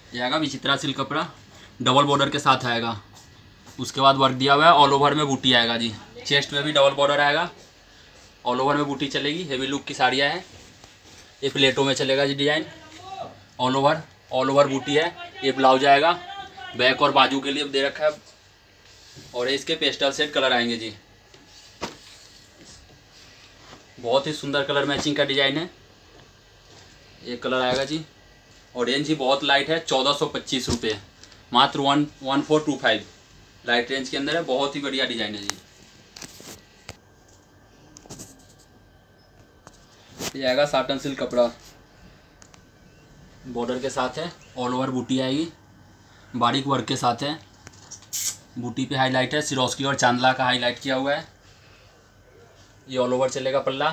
ये आएगा विचित्रा सिल्क कपड़ा, डबल बॉर्डर के साथ आएगा। उसके बाद वर्क दिया हुआ है, ऑल ओवर में बूटी आएगा जी। चेस्ट में भी डबल बॉर्डर आएगा, ऑल ओवर में बूटी चलेगी। हेवी लुक की साड़ियाँ हैं। ये प्लेटों में चलेगा जी डिजाइन, ऑल ओवर बूटी है। ये ब्लाउज आएगा, बैक और बाजू के लिए दे रखा है। और इसके पेस्टल सेट कलर आएंगे जी। बहुत ही सुंदर कलर मैचिंग का डिजाइन है। ये कलर आएगा जी। और रेंज ही बहुत लाइट है, 1425 रुपये, मात्र 1425। लाइट रेंज के अंदर है, बहुत ही बढ़िया डिजाइन है जी। ये आएगा साटन सिल्क कपड़ा, बॉर्डर के साथ है, ऑल ओवर बूटी आएगी, बारीक वर्क के साथ है। बूटी पे हाईलाइट है, सिरोस्की और चांदला का हाईलाइट किया हुआ है। ये ऑल ओवर चलेगा पल्ला,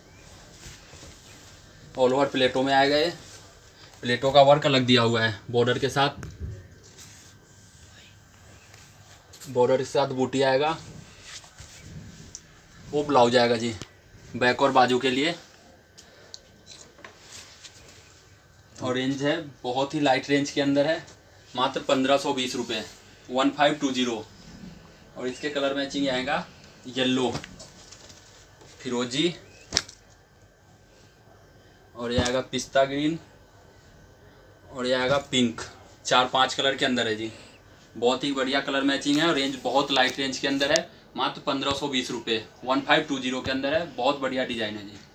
ऑल ओवर प्लेटों में आएगा। ये प्लेटों का वर्क अलग दिया हुआ है, बॉर्डर के साथ बूटी आएगा। वो ब्लाउज आएगा जी, बैक और बाजू के लिए। और रेंज है बहुत ही लाइट रेंज के अंदर है, मात्र 1520 रुपये, 1520। और इसके कलर मैचिंग आएगा येलो, फिरोजी, और ये आएगा पिस्ता ग्रीन, और ये आएगा पिंक। 4-5 कलर के अंदर है जी। बहुत ही बढ़िया कलर मैचिंग है और रेंज बहुत लाइट रेंज के अंदर है, मात्र 1520 रुपये, 1520 के अंदर है। बहुत बढ़िया डिजाइन है जी।